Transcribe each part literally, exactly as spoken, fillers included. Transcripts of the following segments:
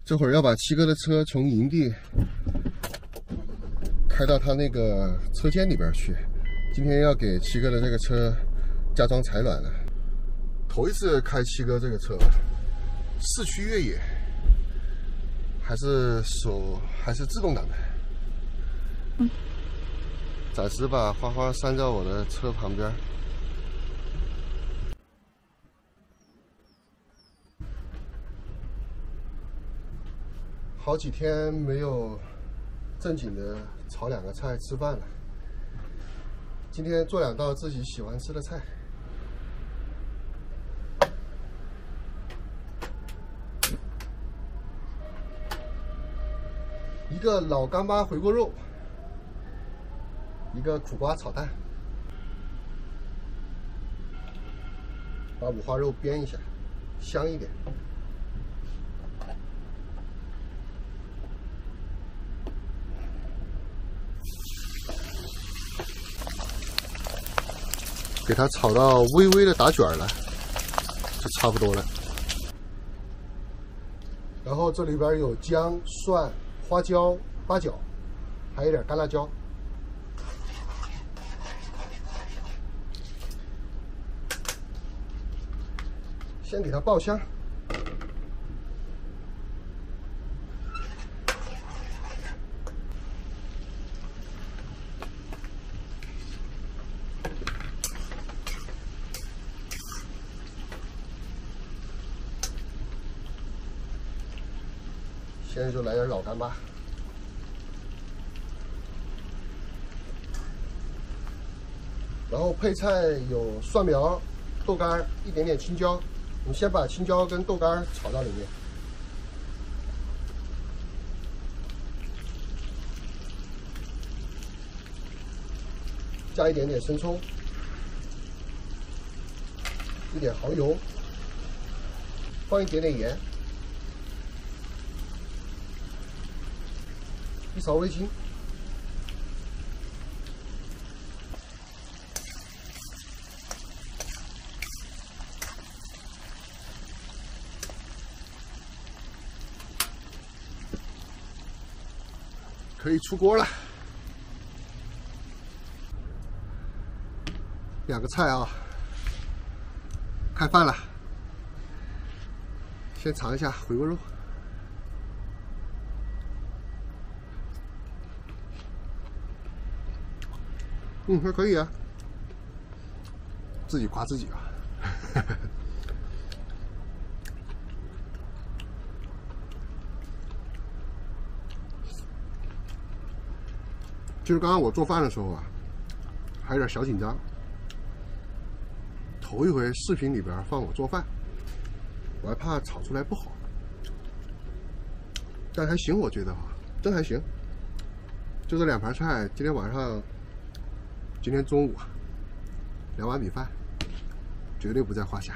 这会儿要把七哥的车从营地开到他那个车间里边去。今天要给七哥的这个车加装采暖了，头一次开七哥这个车，市区越野，还是手还是自动挡的。嗯，暂时把花花拴在我的车旁边。好几天没有正经的炒两个菜吃饭了，今天做两道自己喜欢吃的菜。一个老干巴回锅肉，一个苦瓜炒蛋，把五花肉煸一下，香一点。给它炒到微微的打卷了，就差不多了。然后这里边有姜、蒜、花椒、八角，还有点干辣椒。先给它爆香。现在就来点老干巴，然后配菜有蒜苗、豆干，一点点青椒。我们先把青椒跟豆干炒到里面，加一点点生抽，一点蚝油，放一点点盐。一勺味精，可以出锅了。两个菜啊，开饭了。先尝一下回锅肉。嗯，还可以啊，自己夸自己啊。其实刚刚我做饭的时候啊，还有点小紧张，头一回视频里边放我做饭，我还怕炒出来不好，但还行，我觉得啊，真还行。就这两盘菜，今天晚上。今天中午两碗米饭，绝对不在话下。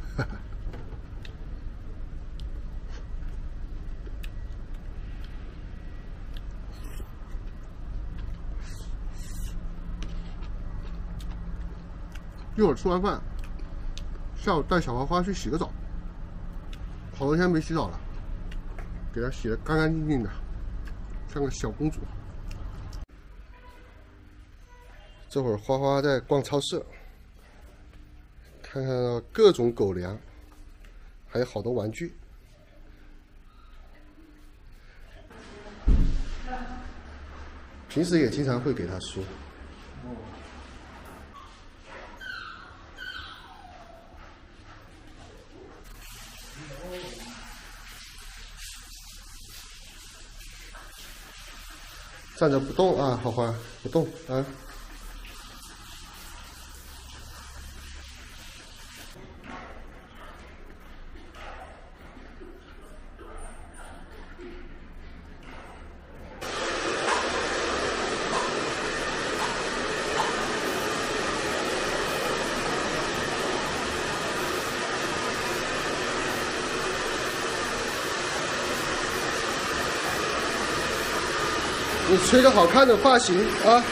一会儿吃完饭，下午带小花花去洗个澡，好多天没洗澡了，给她洗得干干净净的，像个小公主。这会儿花花在逛超市，看看各种狗粮，还有好多玩具。平时也经常会给它书。站着不动啊，花花不动啊。你吹个好看的发型啊！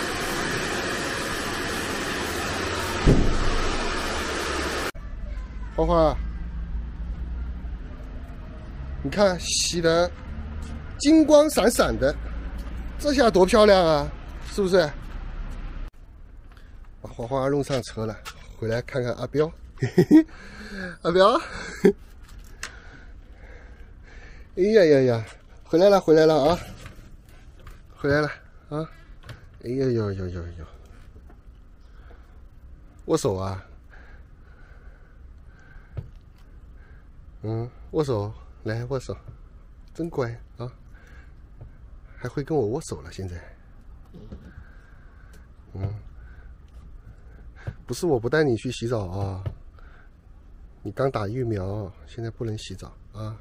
花花，你看洗的金光闪闪的，这下多漂亮啊，是不是？把花花弄上车了，回来看看阿彪。阿彪，哎呀呀呀，回来了回来了啊，回来了啊！哎呀呦呦呦呦，握手啊！嗯，握手，来握手，真乖啊！还会跟我握手了，现在。嗯，不是我不带你去洗澡啊，你刚打疫苗，现在不能洗澡啊。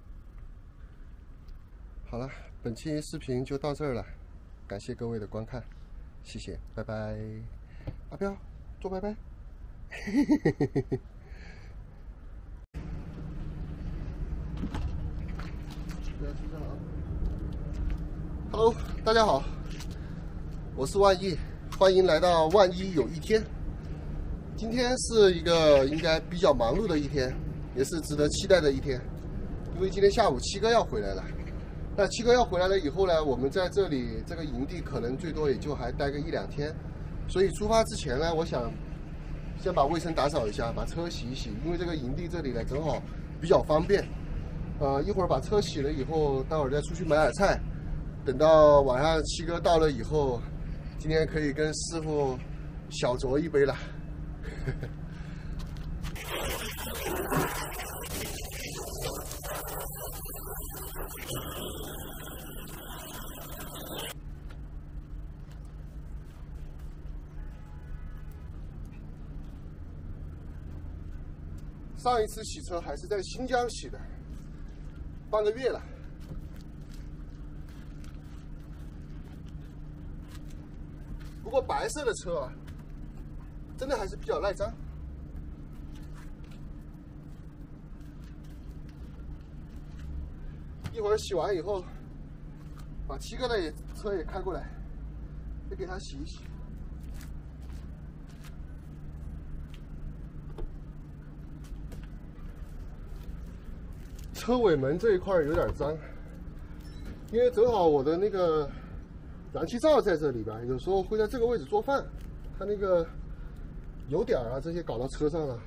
好了，本期视频就到这儿了，感谢各位的观看，谢谢，拜拜。阿彪，说拜拜。Hello， 大家好，我是万一，欢迎来到万一有一天。今天是一个应该比较忙碌的一天，也是值得期待的一天，因为今天下午七哥要回来了。那七哥要回来了以后呢，我们在这里这个营地可能最多也就还待个一两天，所以出发之前呢，我想先把卫生打扫一下，把车洗一洗，因为这个营地这里呢正好比较方便。呃，一会儿把车洗了以后，待会儿再出去买点菜。等到晚上七哥到了以后，今天可以跟师傅小酌一杯了。上一次洗车还是在新疆洗的，半个月了。不过白色的车啊，真的还是比较耐脏。一会儿洗完以后，把七哥的车也开过来，再给他洗一洗。车尾门这一块有点脏，因为正好我的那个燃气灶在这里边，有时候会在这个位置做饭，它那个油点啊这些搞到车上了。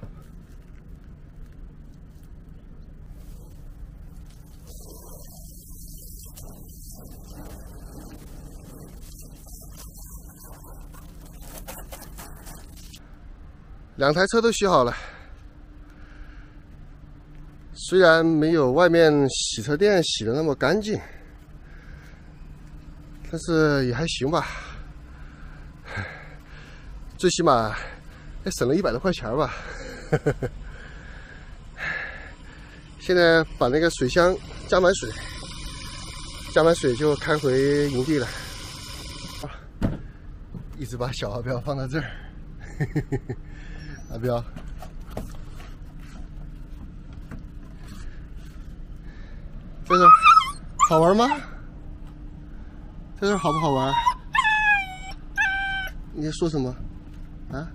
两台车都洗好了，虽然没有外面洗车店洗的那么干净，但是也还行吧，最起码也省了一百多块钱吧。现在把那个水箱加满水，加满水就开回营地了。啊，一直把小阿彪放到这儿。阿彪，这个好玩吗？这个好不好玩？你在说什么？啊？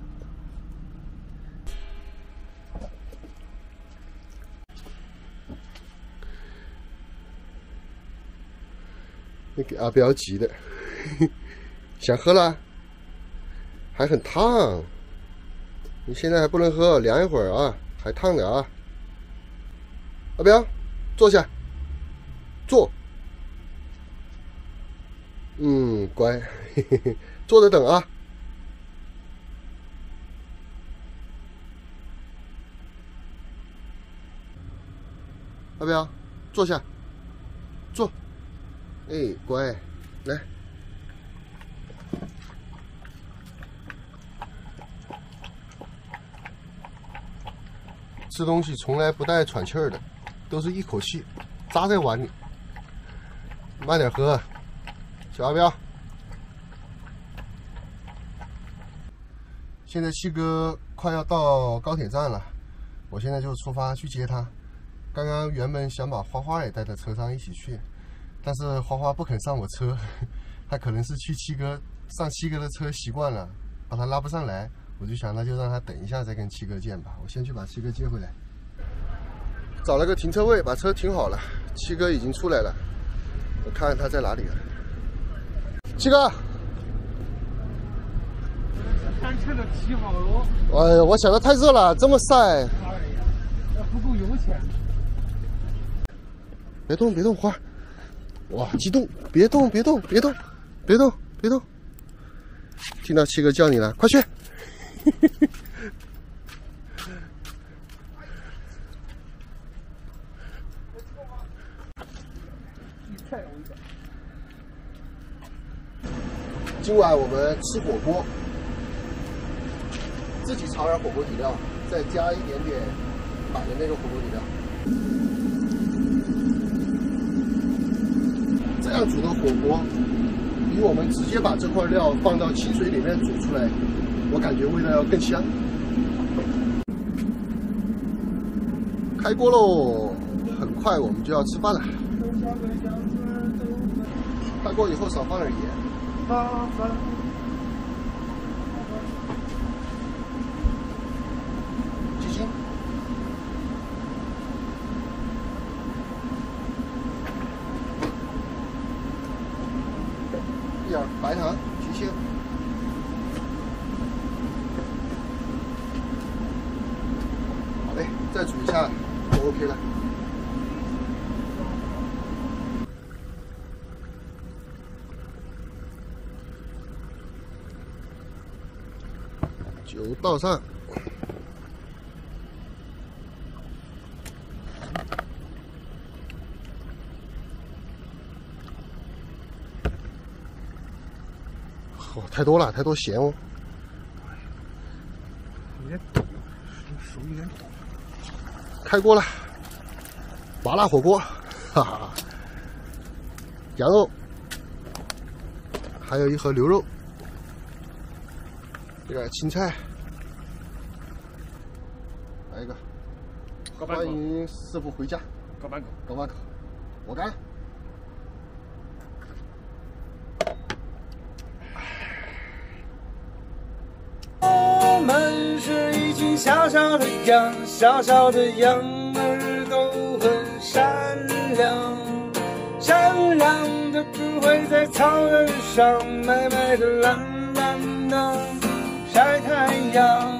你给阿彪急的，想喝了，还很烫。你现在还不能喝，凉一会儿啊，还烫的啊。阿彪，坐下，坐。嗯，乖，嘿嘿嘿，坐着等啊。阿彪，坐下，坐。哎，乖，来。吃东西从来不带喘气儿的，都是一口气扎在碗里。慢点喝，小阿彪。现在七哥快要到高铁站了，我现在就出发去接他。刚刚原本想把花花也带在车上一起去，但是花花不肯上我车，他可能是去七哥上七哥的车习惯了，把他拉不上来。我就想，那就让他等一下再跟七哥见吧。我先去把七哥接回来。找了个停车位，把车停好了。七哥已经出来了， 我看看他在哪里啊？七哥， 单车的起好喽！ 哎呀，我想的太热了，这么晒。 哎呀，那不够油钱。 别动，别动，花。哇，激动！别动，别动，别动，别动，别动。听到七哥叫你了，快去！今晚我们吃火锅，自己炒点火锅底料，再加一点点买的那个火锅底料。这样煮的火锅，比我们直接把这块料放到汽水里面煮出来，我感觉味道要更香。开锅喽，很快我们就要吃饭了。开锅以后少放点盐。鸡精。一点白糖去腥。好嘞，再煮一下就 OK 了。酒倒上。哦，太多了，太多咸哦。 有点抖，手有点抖。 开锅了，麻辣火锅，哈哈。羊肉，还有一盒牛肉，这个青菜，来一个。欢迎师傅回家。 高半口， 高半口，我干。 我们是一群小小的羊，小小的羊儿都很善良，善良的只会在草原上美美的蓝蓝的晒太阳。